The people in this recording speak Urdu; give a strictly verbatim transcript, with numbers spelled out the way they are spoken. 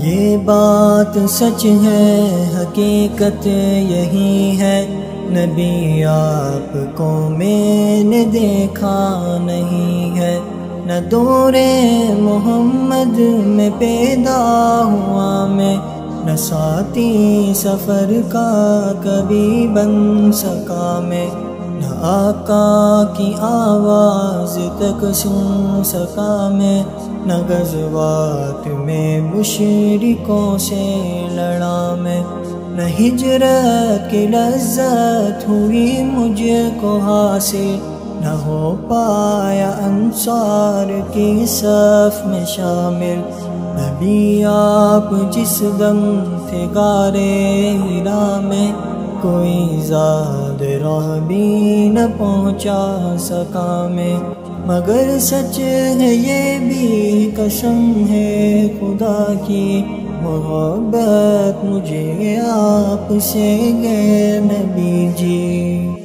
یہ بات سچ ہے، حقیقت یہی ہے، نبی آپ کو میں نے دیکھا نہیں ہے، نہ دور محمد میں پیدا ہوا میں، نہ ساتھی سفر کا کبھی بن سکا میں، نہ آقا کی آواز تک سن سکا میں، نہ غزوات میں مشرکوں سے لڑا میں، نہ ہجرت کی لذت ہوئی مجھ کو حاصل، نہ ہو پایا انصار کی صف میں شامل۔ نبی آپ جس دم تھے غارِ حرا میں، کوئی زاد راہ بھی نہ پہنچا سکا میں، مگر سچ ہے یہ بھی قسم ہے خدا کی، محبت مجھے آپ سے ہے نبی جی۔